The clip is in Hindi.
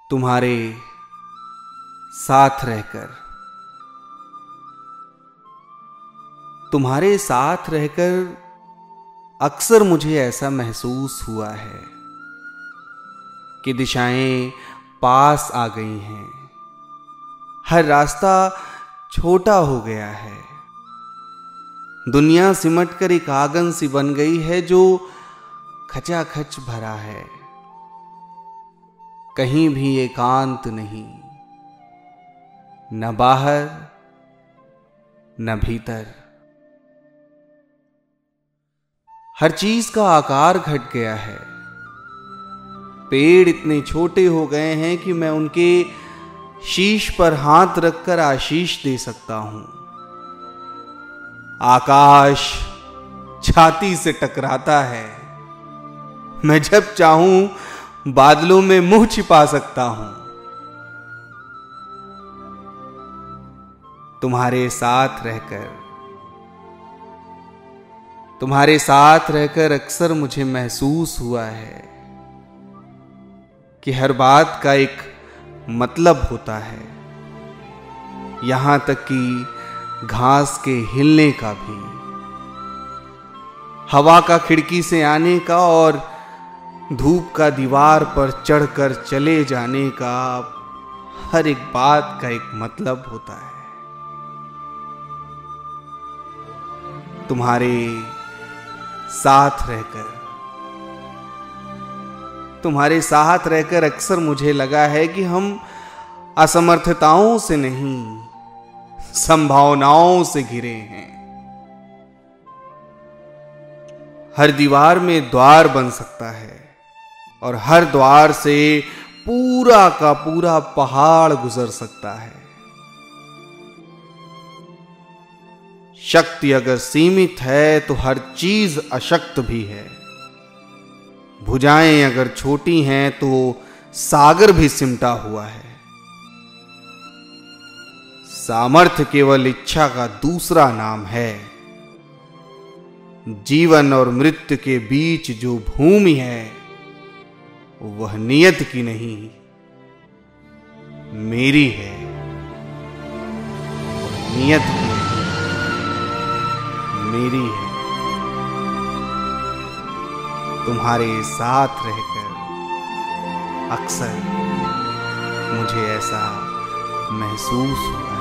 तुम्हारे साथ रहकर अक्सर मुझे ऐसा महसूस हुआ है कि दिशाएं पास आ गई हैं, हर रास्ता छोटा हो गया है, दुनिया सिमटकर एक आंगन सी बन गई है जो खचाखच भरा है। कहीं भी एकांत नहीं, न बाहर न भीतर। हर चीज का आकार घट गया है। पेड़ इतने छोटे हो गए हैं कि मैं उनके शीश पर हाथ रखकर आशीष दे सकता हूं। आकाश छाती से टकराता है, मैं जब चाहूं बादलों में मुंह छिपा सकता हूं। तुम्हारे साथ रहकर अक्सर मुझे महसूस हुआ है कि हर बात का एक मतलब होता है, यहां तक कि घास के हिलने का भी, हवा का खिड़की से आने का और धूप का दीवार पर चढ़कर चले जाने का। हर एक बात का एक मतलब होता है। तुम्हारे साथ रहकर अक्सर मुझे लगा है कि हम असमर्थताओं से नहीं, संभावनाओं से घिरे हैं। हर दीवार में द्वार बन सकता है और हर द्वार से पूरा का पूरा पहाड़ गुजर सकता है। शक्ति अगर सीमित है तो हर चीज अशक्त भी है। भुजाएं अगर छोटी हैं तो सागर भी सिमटा हुआ है। सामर्थ्य केवल इच्छा का दूसरा नाम है। जीवन और मृत्यु के बीच जो भूमि है वह नियत की नहीं, मेरी है। नियत की नहीं, मेरी है। तुम्हारे साथ रहकर अक्सर मुझे ऐसा महसूस हुआ।